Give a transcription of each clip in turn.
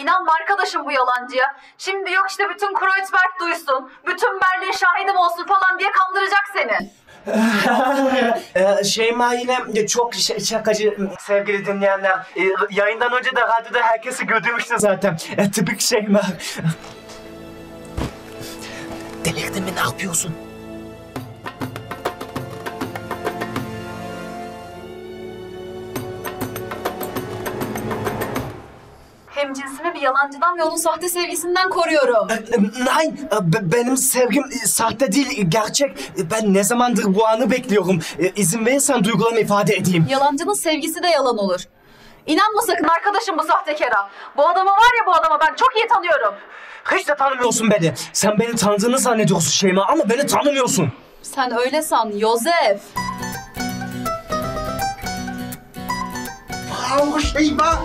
inanma arkadaşım bu yalancıya. Şimdi yok işte bütün Kreuzberg duysun, bütün Berlin şahidim olsun falan diye kandıracak seni. Şeyma yine çok şakacı sevgili dinleyenler. Yayından önce de radyoda herkesi güldürmüştü zaten. Tipik Şeyma. Delirdin mi, ne yapıyorsun? Hem cinsimi bir yalancıdan ve onun sahte sevgisinden koruyorum. Nein, benim sevgim sahte değil, gerçek. Ben ne zamandır bu anı bekliyorum. İzin verirsen duygularımı ifade edeyim. Yalancının sevgisi de yalan olur. İnanma sakın arkadaşım bu sahtekara. Bu adamı var ya, bu adamı ben çok iyi tanıyorum. Hiç de tanımıyorsun beni. Sen beni tanıdığını zannediyorsun Şeyma ama beni tanımıyorsun. Sen öyle san Josef. Bravo Şeyma.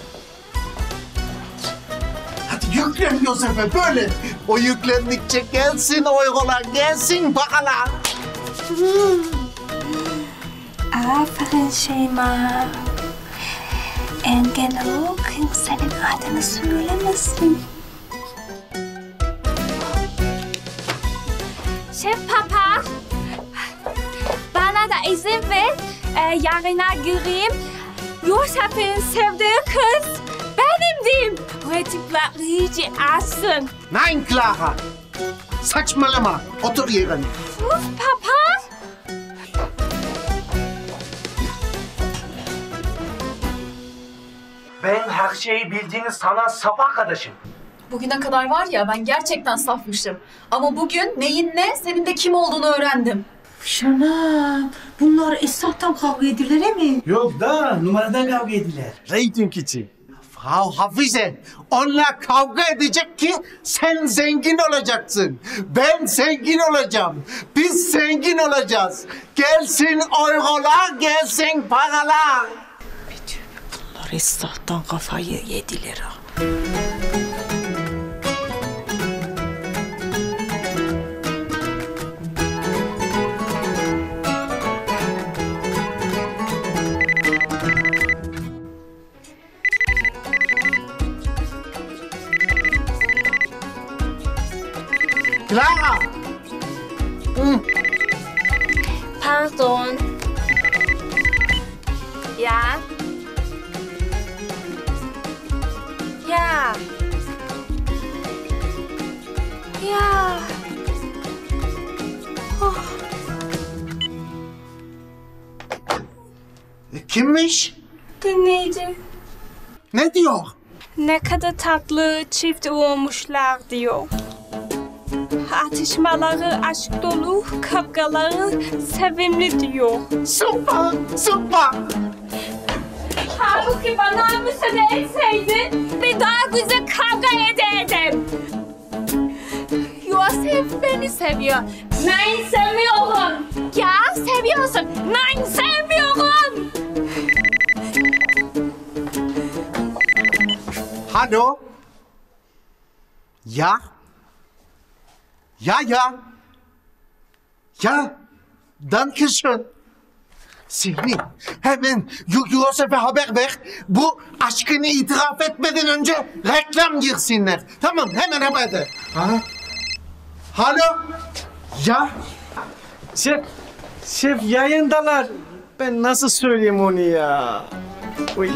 Hadi yüklen Josef'e böyle. O yüklendikçe gelsin eurolar, gelsin paralar. Aferin Şeyma. Engelo kimsenin adını söylemesin. Şef Papa, bana da izin ver, yarına gireyim. Josef'in sevdiği kız benim diyeyim. Pratikler iyice açsın. Nein Clara. Saçmalama. Otur yerine. Uf Papa. Ben her şeyi bildiğini sanan saf arkadaşım. Bugüne kadar var ya, ben gerçekten safmışım. Ama bugün neyin ne, senin de kim olduğunu öğrendim. Şanam, bunlar Esat'tan kavga edilir mi? Yok da numaradan kavga ediler. Reyting için. Frau Hafize, onlar kavga edecek ki sen zengin olacaksın. Ben zengin olacağım. Biz zengin olacağız. Gelsin eurolar, gelsin paralar. Bunlar Esat'tan kafayı yediler ha. Clara. Pardon. Ja. Ja. Ja. Kimmiş? Dinleyici. Ne diyor? Ne kadar tatlı çift olmuşlar diyor. Atışmaları aşk dolu, kavgaları sevimli diyor. Süper, süper. Halbuki bana müsaade etseydin bir daha güzel kavga ederdim. Josef beni seviyor. Ben sevmiyorum. Ya seviyorsun. Ben sevmiyorum. Hallo? Ja? Ja, ja. Ja, danke schön. Sihri, hemen Josef'e haber ver. Bu aşkını itiraf etmeden önce reklam girsinler. Tamam, hemen haber ver. Ha? Hallo? Ja? Şef yayındalar. Ben nasıl söyleyeyim onu ya? Uy.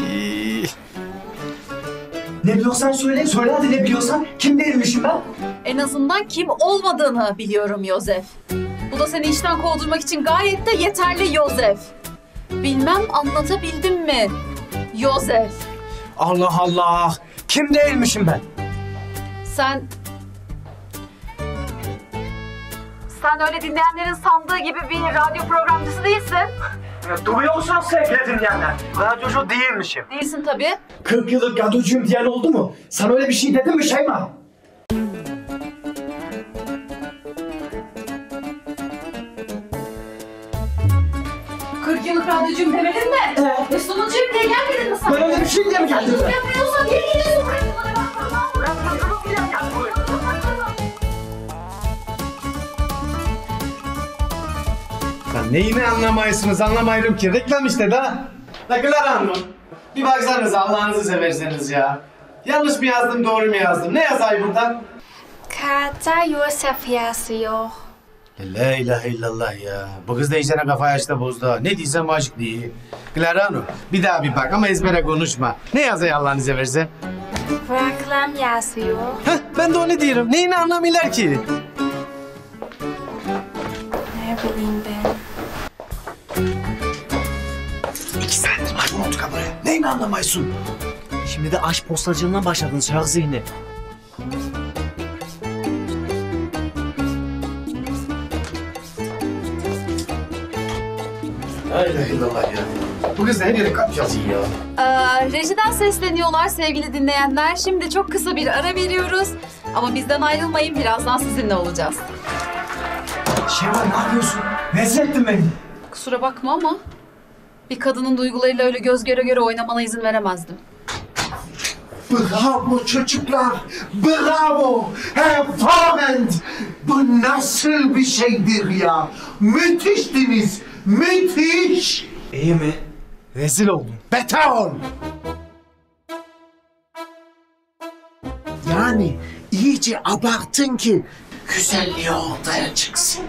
Ne biliyorsan söyle, söyle hadi ne biliyorsan. Kim değilmişim ben? En azından kim olmadığını biliyorum Josef. Bu da seni işten kovdurmak için gayet de yeterli Josef. Bilmem anlatabildim mi Josef? Allah Allah. Kim değilmişim ben? Sen öyle dinleyenlerin sandığı gibi bir radyo programcısı değilsin. Duyuyor musunuz sevgili dinleyenler? Radyocu değilmişim. Değilsin tabii. 40 yıllık radyocuyum diyen oldu mu? Sana öyle bir şey dedim mi Şeyma? Yıllık radyocuyum demedin mi? Evet. Sunucuyum diye gelmedin mi sen? Ben öyle bir şey diye mi geldim? Yapmıyorsan niye gidiyorsun buraya? Lan neyini anlamayısınız, anlamayırım ki. Reklam işte da. La Clara Hanım, bir baksanıza Allah'ınızı severseniz ya. Yanlış mı yazdım, doğru mu yazdım? Ne yazayım burada? Kata Yosef yazıyor. La ilahe illallah ya. Bu kız da iyicene kafayı açtı bozdu. Ne diysem aşk diye. Clara Hanım, bir daha bir bak ama ezbere konuşma. Ne yazıyor Allah'ın izin verirse? Reklam yazıyor. Heh, ben de onu diyorum. Neyini anlamıyorlar ki? Ne bileyim ben. 2 saattir maymun olduk ha buraya. Neyini anlamayısın? Şimdi de aşk postacılığına başladın Şah Zihni. La ilahe illallah ya. Bu kız da her yere kap yazıyor ya. Rejiden sesleniyorlar sevgili dinleyenler. Şimdi çok kısa bir ara veriyoruz. Ama bizden ayrılmayın, birazdan sizinle olacağız. Şevval ne yapıyorsun? Rezil ettin beni. Kusura bakma ama bir kadının duygularıyla öyle göz göre göre oynamana izin veremezdim. Bravo çocuklar, bravo. Hervorragend. Bu nasıl bir şeydir ya? Müthiştiniz, müthiş. İyi mi? Rezil oldum. Beter ol. Yani iyice abartın ki güzelliği ortaya çıksın.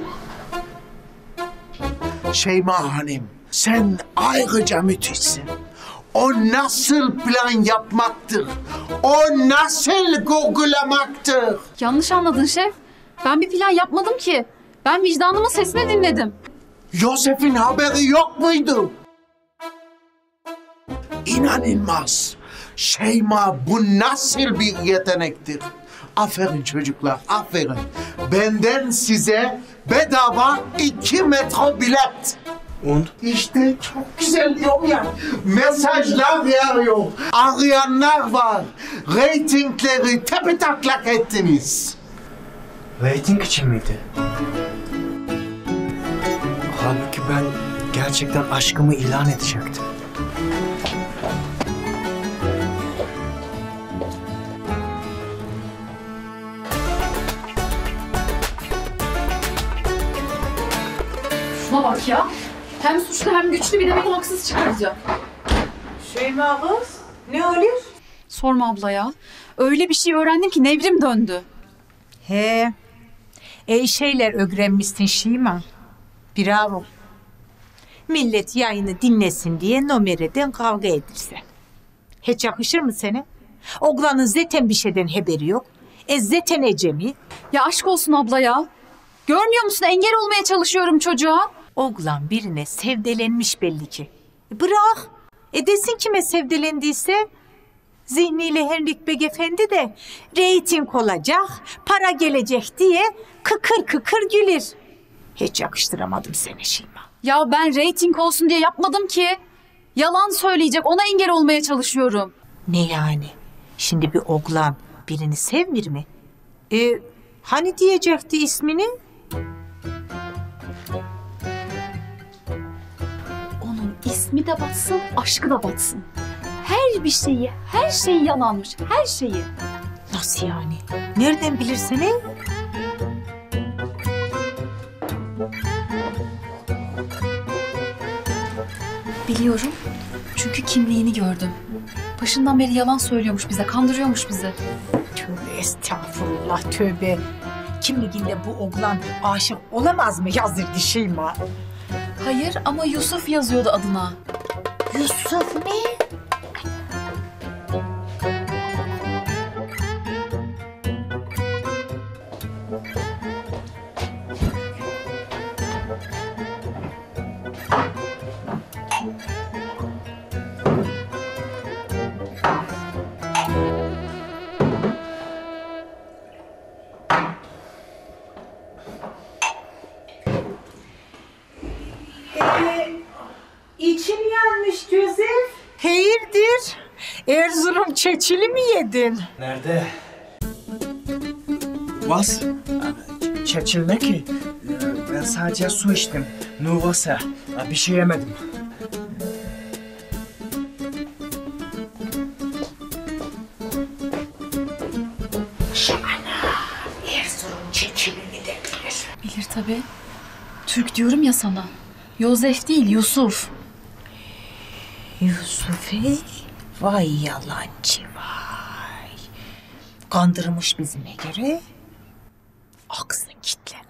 Şeyma Hanım, sen ayrıca müthişsin. O nasıl plan yapmaktır? O nasıl kurgulamaktır? Yanlış anladın şef. Ben bir plan yapmadım ki. Ben vicdanımın sesini dinledim. Yosef'in haberi yok muydu? İnanılmaz. Şeyma bu nasıl bir yetenektir? Aferin çocuklar, aferin. Benden size bedava 2 metro bilet. Und? İşte çok güzel diyorum ya. Mesajlar yağıyor. Arayanlar var. Ratingleri tepetaklak ettiniz. Rating için miydi? Halbuki ben gerçekten aşkımı ilan edecektim. Şuna bak ya. Hem suçlu hem güçlü, bir de beni haksız çıkaracak. Şeyma kız, ne oluyor? Sorma abla ya. Öyle bir şey öğrendim ki nevrim döndü. He, iyi şeyler öğrenmişsin Şeyma. Bravo. Millet yayını dinlesin diye numareden kavga edilse. Hiç yakışır mı sana? Oğlanın zaten bir şeyden haberi yok. Zaten ecemi. Ya aşk olsun abla ya. Görmüyor musun? Engel olmaya çalışıyorum çocuğa. Oğlan birine sevdelenmiş belli ki. Bırak. Desin kime sevdelendiyse. Zihniyle Henrik Beyefendi de reyting olacak, para gelecek diye kıkır kıkır güler. Hiç yakıştıramadım seni Şeyma. Ya ben reyting olsun diye yapmadım ki. Yalan söyleyecek, ona engel olmaya çalışıyorum. Ne yani? Şimdi bir oğlan birini sevmir mi? Hani diyecekti ismini? Onun ismi de batsın, aşkı da batsın. Her şeyi yalanmış, her şeyi. Nasıl yani? Nereden bilirsin he? Biliyorum. Çünkü kimliğini gördüm. Başından beri yalan söylüyormuş bize, kandırıyormuş bizi. Tövbe estağfurullah tövbe. Kimliğinde bu oğlan aşık olamaz mı yazdırdı Şeyma? Hayır ama Yusuf yazıyordu adına. Yusuf ne? İçim yanmış Joseph. Hayırdır? Erzurum çeçili mi yedin? Nerede? Was? Çeçil ne ki? Ben sadece su içtim. Nuvasa. Bir şey yemedim. Erzurum çeçili mi dediler? Bilir tabii. Türk diyorum ya sana. Yosef değil, Yusuf. Yusuf'e vay yalancı vay. Kandırmış bizime göre. Aksın kitlene.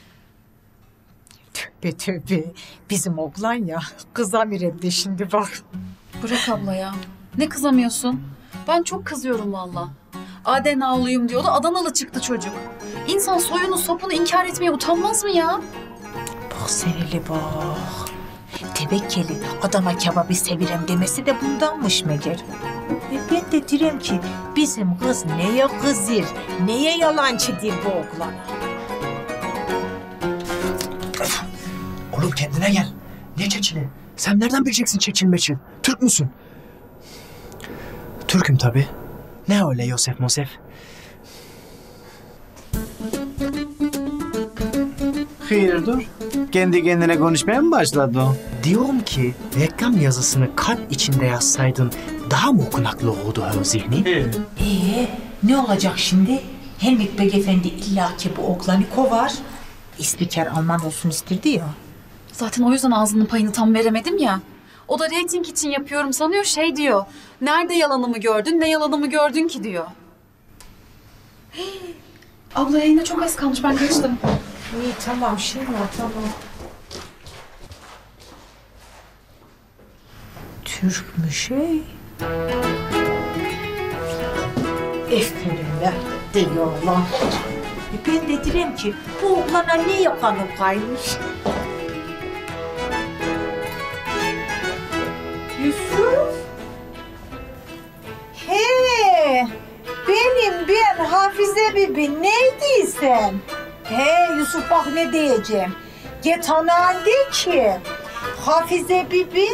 Tövbe tövbe. Bizim oğlan ya. Kızamir de şimdi bak. Bırak abla ya. Ne kızamıyorsun? Ben çok kızıyorum valla. Adenalıyım diyordu, Adanalı çıktı çocuk. İnsan soyunu sopunu inkar etmeye utanmaz mı ya? Bak sen hele bak. Tevekkeli Adana kebabı sevirem demesi de bundanmış meğer. Ben de direm ki bizim kız neye kızır, neye yalancıdır bu oğlana. Oğlum kendine gel. Ne çeçili? Sen nereden bileceksin çeçil meçil? Türk müsün? Türk'üm tabii. Ne öyle Yosef Mosef? Hayırdır? Kendi kendine konuşmaya mı başladı o? Diyorum ki reklam yazısını kalp içinde yazsaydın daha mı okunaklı olurdu her zihni? Ne olacak şimdi? Helmut Beyefendi illaki bu oğlanı kovar. İspiker Alman olsun istirdi ya. Zaten o yüzden ağzının payını tam veremedim ya. O da reyting için yapıyorum sanıyor, şey diyor. Nerede yalanımı gördün, ne yalanımı gördün ki diyor. Abla yayına çok az kalmış, ben kaçtım. İyi tamam Şeyma tamam. Türk mü şey? Efendim diyorlar. Ben de direm ki bu oğlana ne yakanıp kaymış? Yusuf? He, ben Hafize Bibi neydiysen? He Yusuf bak ne diyeceğim. Get anan de ki Hafize Bibi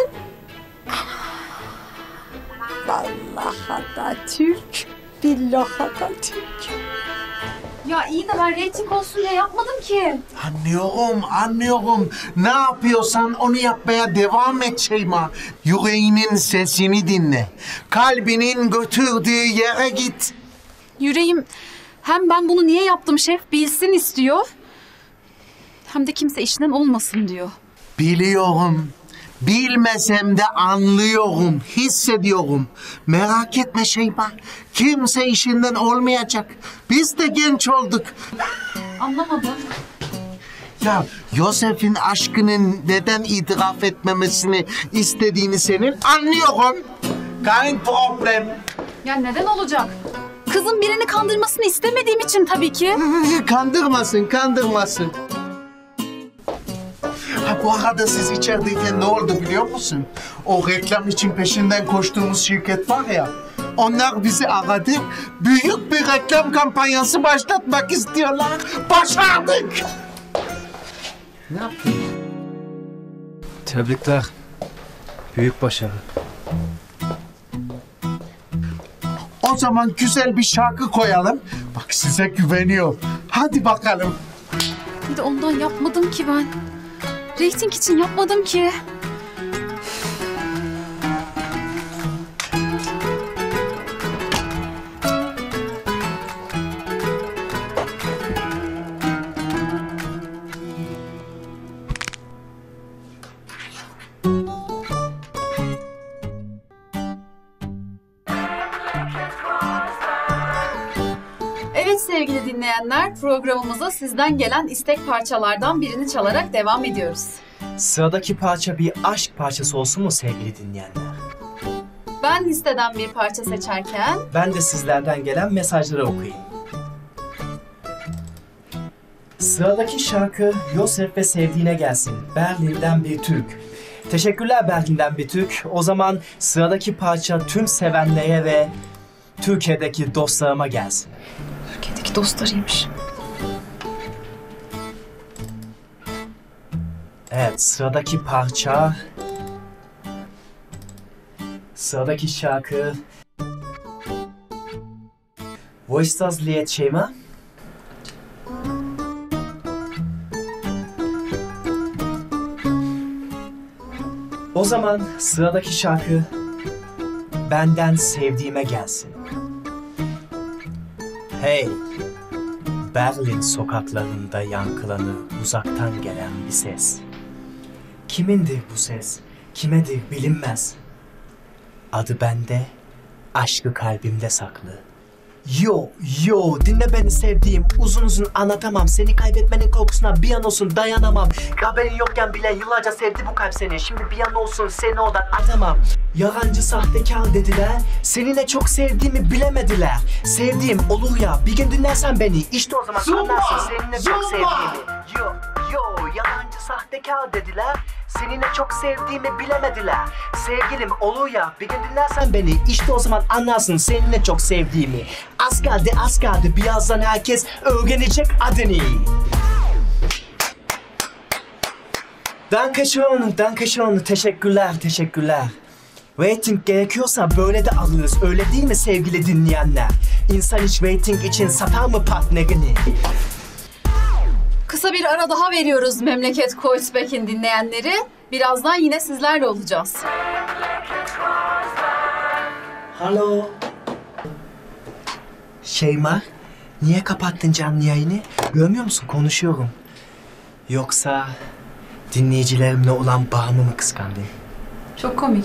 vallahi da Türk, billahi da Türk. Ya iyi de ben reyting olsun diye yapmadım ki. Anlıyorum. Ne yapıyorsan onu yapmaya devam et Şeyma. Yüreğinin sesini dinle. Kalbinin götürdüğü yere git. Yüreğim hem ben bunu niye yaptım şef bilsin istiyor. Hem de kimse işinden olmasın diyor. Biliyorum. Bilmesem de anlıyorum, hissediyorum. Merak etme Şeyma. Kimse işinden olmayacak. Biz de genç olduk. Anlamadım. Ya Yosef'in aşkını neden itiraf etmemesini istediğini senin anlıyorum. Kein problem. Ya neden olacak? Kızın birini kandırmasını istemediğim için tabii ki. Kandırmasın. Ha, bu arada siz içerideyken ne oldu biliyor musun? O reklam için peşinden koştuğumuz şirket var ya. Onlar bizi aradı. Büyük bir reklam kampanyası başlatmak istiyorlar. Başardık. Ne yapayım? Tebrikler. Büyük başarı. O zaman güzel bir şarkı koyalım. Bak size güveniyor. Hadi bakalım. Bir de ondan yapmadım ki ben. Reyting için yapmadım ki. Evet sevgili dinleyenler, programımıza sizden gelen istek parçalardan birini çalarak devam ediyoruz. Sıradaki parça bir aşk parçası olsun mu sevgili dinleyenler? Ben listeden bir parça seçerken... Ben de sizlerden gelen mesajları okuyayım. Sıradaki şarkı Yosef ve Sevdiğine gelsin. Berlin'den bir Türk. Teşekkürler Berlin'den bir Türk. O zaman sıradaki parça tüm sevenlere ve Türkiye'deki dostlarıma gelsin. Türkiye'deki dostlarıymış. Evet, sıradaki parça... Sıradaki şarkı... Wo ist das Lied, Şeyma? O zaman sıradaki şarkı... Benden sevdiğime gelsin. Hey! Berlin sokaklarında yankılanır uzaktan gelen bir ses. Kimindir bu ses? Kimedir bilinmez. Adı bende, aşkı kalbimde saklı. Yo, dinle beni sevdiğim. Uzun uzun anlatamam. Seni kaybetmenin korkusuna bir an olsun dayanamam. Haberin yokken bile yıllarca sevdi bu kalp seni. Şimdi bir an olsun seni oradan atamam. Yalancı sahtekar dediler. Seninle çok sevdiğimi bilemediler. Sevdiğim olur ya, bir gün dinlersen beni. İşte o zaman anlarsın seninle çok sevdiğimi. Yo, yalancı sahtekar dediler. Seninle çok sevdiğimi bilemediler. Sevgilim olur ya, bir gün dinlersen beni. İşte o zaman anlarsın seninle çok sevdiğimi. Az kaldı. Birazdan herkes öğrenecek adını. Danke schön. Teşekkürler. Rating gerekiyorsa böyle de alırız. Öyle değil mi sevgili dinleyenler? İnsan hiç rating için satar mı partnerini? Kısa bir ara daha veriyoruz Memleket Kreuzberg'in dinleyenleri. Birazdan yine sizlerle olacağız. Hallo. Şeyma, niye kapattın canlı yayını? Görmüyor musun? Konuşuyorum. Yoksa dinleyicilerimle olan bağımı mı kıskandın? Çok komik.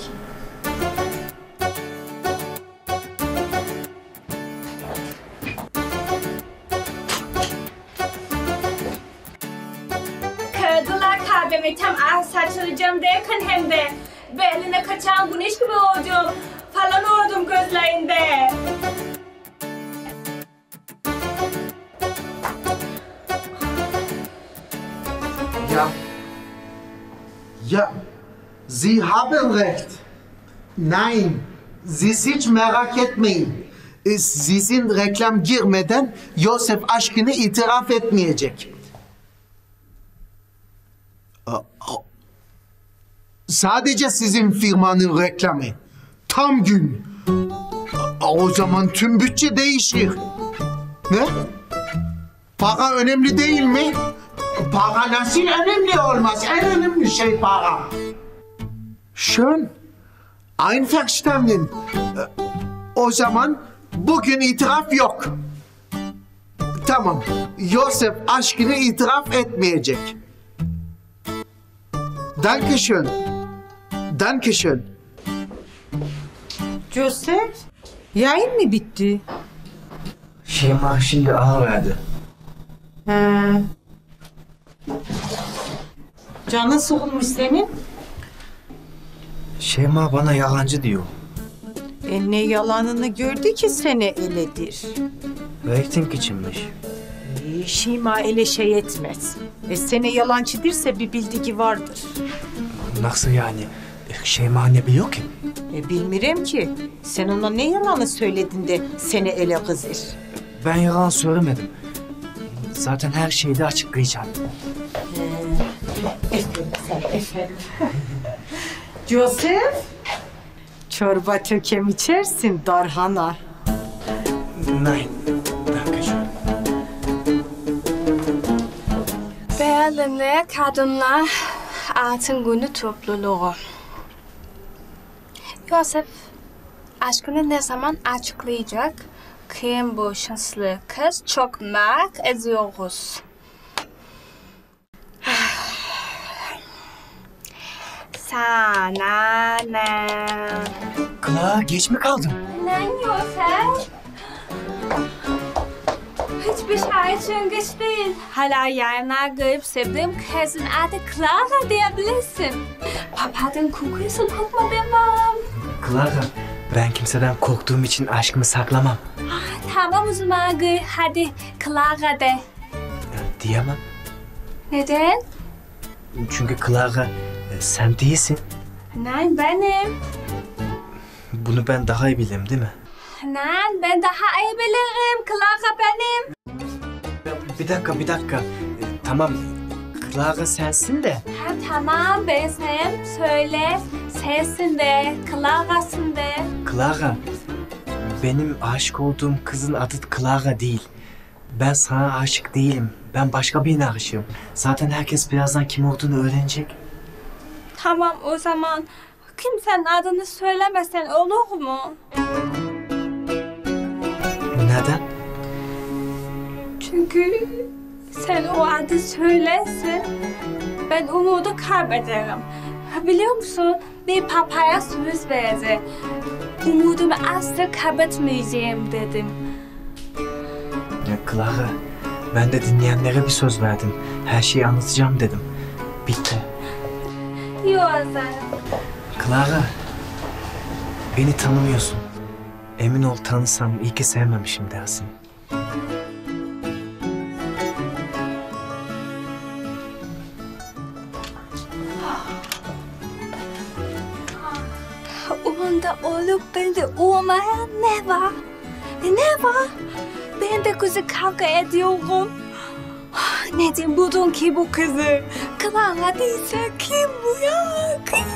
Kırdılar kalbimi tam saçılacağım derken hem de beline kaçan güneş gibi oldum. Falan oldum gözlerinde. Ja, Sie haben recht. Nein, siz hiç merak etmeyin. Sizin reklam girmeden Yosef aşkını itiraf etmeyecek. Sadece sizin firmanın reklamı. Tam gün. O zaman tüm bütçe değişir. Ne? Para önemli değil mi? Para nasıl önemli olmaz? En önemli şey para. Schön. Einverstanden. O zaman bugün itiraf yok. Tamam. Yosef aşkını itiraf etmeyecek. Danke schön. Joseph, yayın mı bitti? Şeyma şimdi aha verdi. Canın sıkılmış senin. Şeyma bana yalancı diyor. Ne yalanını gördü ki seni eledir. Rating içinmiş. Şima ele şey etmez. Seni yalancı dirse bir bildiği vardır. Nasıl yani? Şeyma ne biliyor ki? Bilmirem ki. Sen ona ne yalanı söyledin de seni ele kızır. Ben yalan söylemedim. Zaten her şeyi de açıklayacağım. Efendim. Joseph, çorba çökem içersin darhana. Nein, danke schön. Berlin'de Kadınlar Altın Günü topluluğu. Yosef aşkını ne zaman açıklayacak? Kim bu şanslı kız? Çok merak ediyoruz. Sana ne? Kla geç mi kaldın? Nein Yosef. Hiçbir şey için geç değil. Hala yayına girip sevdiğim kızın adı Clara diyebilirsin. Papadan kokuyorsun korkma demem. Clara, ben kimseden korktuğum için aşkımı saklamam. Tamam o zaman gir hadi Clara de. Diyemem. Neden? Çünkü Clara sen değilsin. Nein benim. Bunu ben daha iyi bilirim değil mi? Nein ben daha iyi bilirim. Clara benim. Bir dakika. Tamam, Clara sensin de. Tamam benim. Söyle. Sensin de. Clara'sın de. Clara, benim aşık olduğum kızın adı Clara değil. Ben sana aşık değilim. Ben başka birine aşığım. Zaten herkes birazdan kim olduğunu öğrenecek. Tamam o zaman kimsenin adını söylemesen olur mu? Neden? Çünkü sen o adı söylersin, ben umudu kaybederim. Biliyor musun, bir papaya söz verdi. Umudumu asla kaybetmeyeceğim dedim. Ya Clara, ben de dinleyenlere bir söz verdim. Her şeyi anlatacağım dedim. Bitti. Josef. Clara, beni tanımıyorsun. Emin ol tanısam iyi ki sevmemişim dersin. Onda olup bende olmayan ne var? Ne var? Ben de kızı kavga ediyorum. Neden buldun ki bu kızı? Clara değilse kim bu ya? Kim?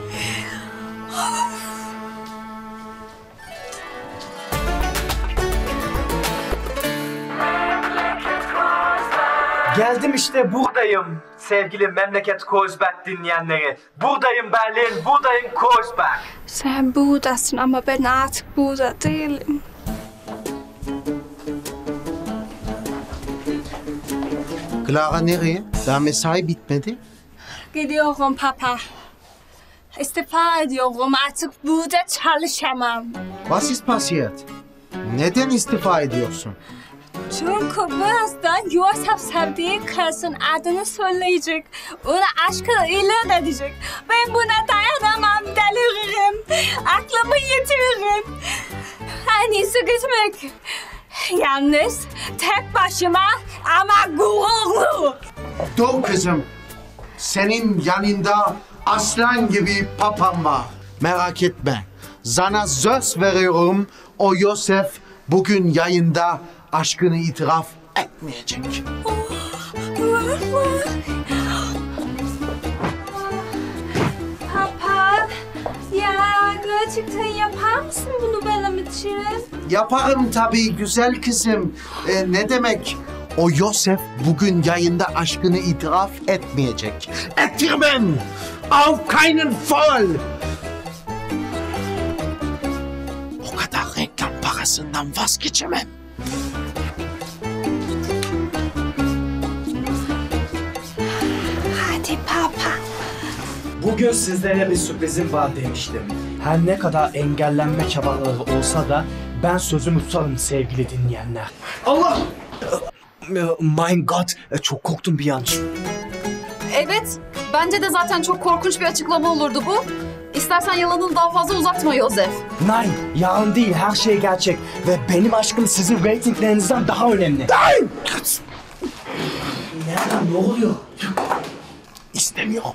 Geldim işte buradayım sevgili memleket Kreuzberg dinleyenleri. Buradayım Berlin, buradayım Kreuzberg. Sen buradasın ama ben artık burada değilim. Clara nereye? Daha mesai bitmedi. Gidiyorum papa. İstifa ediyorum. Artık burada çalışamam. Was ist passiert? Neden istifa ediyorsun? Çünkü birazdan Josef sevdiği kızın adını söyleyecek. Ona aşkını ilan edecek. Ben buna dayanamam, deliririm. Aklımı yitiririm. En iyisi gitmek. Yalnız, tek başıma ama gururlu. Dur kızım. Senin yanında aslan gibi papam var. Merak etme. Sana söz veriyorum. O Josef bugün yayında aşkını itiraf etmeyecek. Papa, ya gerçekten yapar mısın bunu benim için? Yaparım tabii güzel kızım. Ne demek? O Josef bugün yayında aşkını itiraf etmeyecek. Ettirmem! Auf keinen Fall! O kadar reklam parasından vazgeçemem. Hadi papa. Bugün sizlere bir sürprizim var demiştim. Her ne kadar engellenme çabaları olsa da ben sözümü tutarım sevgili dinleyenler. Allah! My God, çok korktum bir an. Evet, bence de zaten çok korkunç bir açıklama olurdu bu. İstersen yalanını daha fazla uzatma Josef. Nein, yalan değil, her şey gerçek. Ve benim aşkım sizin reytinglerinizden daha önemli. Nein! Nereden, ne oluyor? İstemiyorum.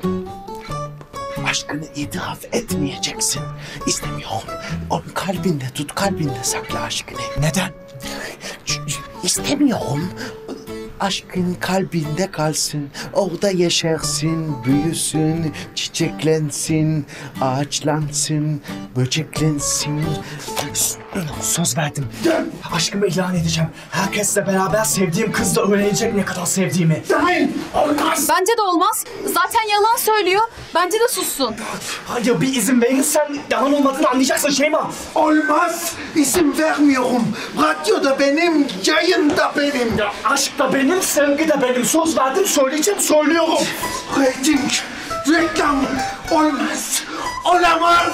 Aşkını itiraf etmeyeceksin. İstemiyorum. Onu kalbinde tut, kalbinde sakla aşkını. Neden? İstemiyorum. Aşkın kalbinde kalsın. Orada yaşarsın, büyüsün, çiçeklensin, ağaçlansın, böceklensin. Söz verdim. Aşkımı ilan edeceğim. Herkesle beraber sevdiğim kız da öğrenecek ne kadar sevdiğimi. Nein, olmaz. Bence de olmaz. Zaten yalan söylüyor. Bence de sussun. Hayır, bir izin verirsen yalan olmadığını anlayacaksın Şeyma. Olmaz. İzin vermiyorum. Radyo da benim, yayın da benim. Ya aşk da benim, sevgi de benim. Söz verdim, söyleyeceğim, söylüyorum. Rating, reklam olmaz. Olamaz.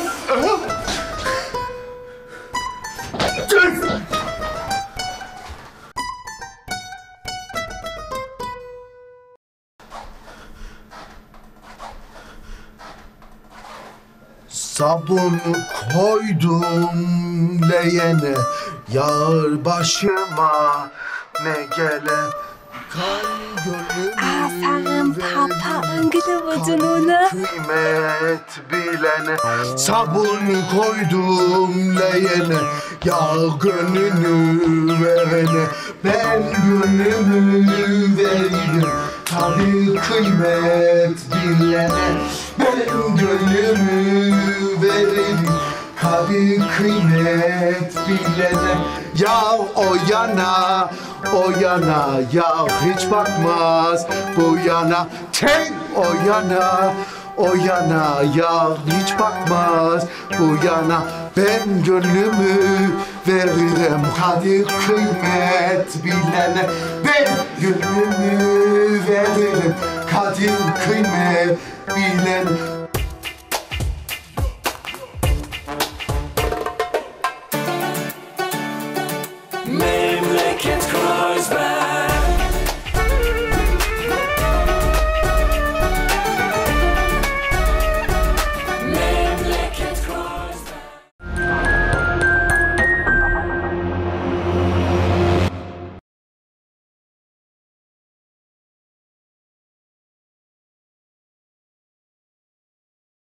Sabun koydum leğene, yağar başıma ne gele. Aferin papa, anladın onu. Kıymet bilene, sabun koydum leğene, yağ gönlünü verene. Ben gönlümü veririm, tabii kıymet bilene. Ben gönlümü veririm, tabii kıymet bilene. Ya o yana, o yana, ya hiç bakmaz bu yana. Hey o yana, o yana, ya hiç bakmaz bu yana. Ben gönlümü veririm, hadi kıymet bilene. Ben gönlümü veririm, kadir kıymet bilene.